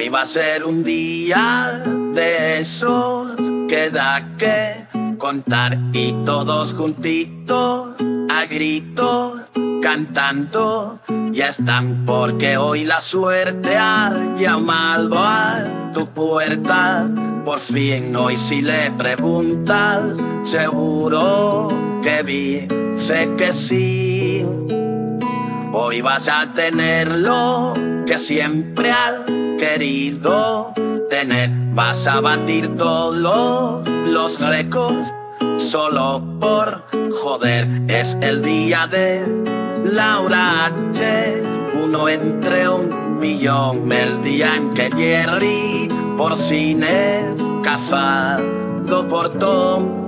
Hoy va a ser un día de esos que da que contar y todos juntitos a gritos cantando ya están, porque hoy la suerte ha llamado a tu puerta. Por fin hoy si le preguntas seguro que dice que sí. Hoy vas a tener lo que siempre has querido tener. Vas a batir todos los récords solo por joder. Es el día de Laura H, uno entre 1.000.000. El día en que Jerry por cine cazado por Tom.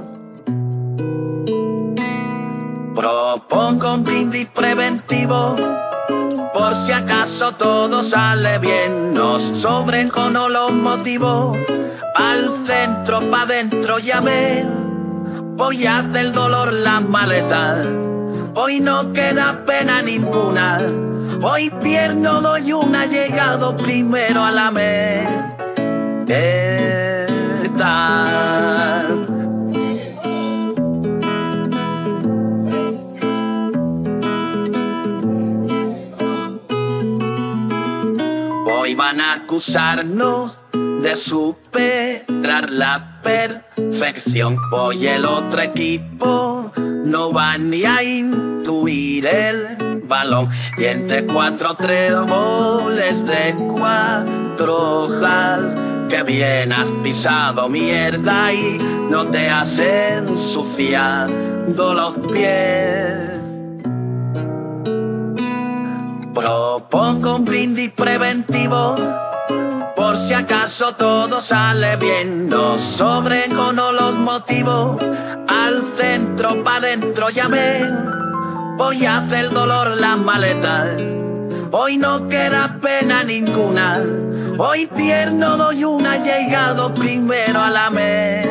Propongo un brindis preventivo por si acaso todo sale bien. Nos sobren o no los motivos. Al centro, pa' dentro llamé. Voy a hacer el dolor las maletas. Hoy no queda pena ninguna. Hoy pierno doy una, llegado primero a la meta. Hoy van a acusarnos de superar la perfección. Hoy el otro equipo no va ni a intuir el balón. Y entre 4 tréboles de 4 hojas, que bien has pisado mierda y no te has ensuciado los pies. Propongo un brindis preventivo por si acaso todo sale bien. Nos sobren o no los motivos. Al centro, pa' dentro llamé. Voy a hacer dolor las maletas. Hoy no queda pena ninguna. Hoy pierno doy una, llegado primero a la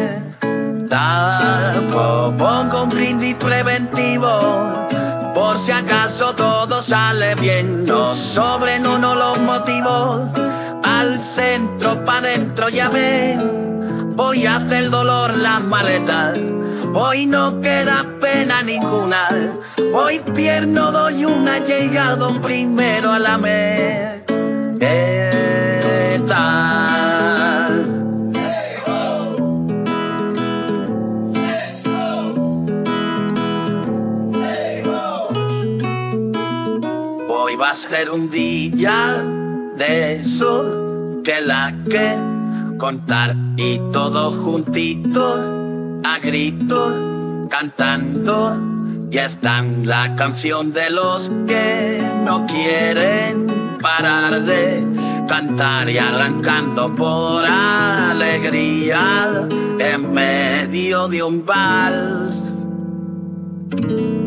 meta. Propongo un brindis preventivo por si acaso todo sale bien. Nos sobren o no los motivos. Al centro, pa' dentro llamé. Voy a hacer dolor las maletas. Hoy no queda pena ninguna. Hoy pierno doy una, llegado primero a la meta. Hoy va a ser un día de eso que la que contar y todos juntitos a gritos cantando ya están. La canción de los que no quieren parar de cantar y arrancando por alegría en medio de un vals.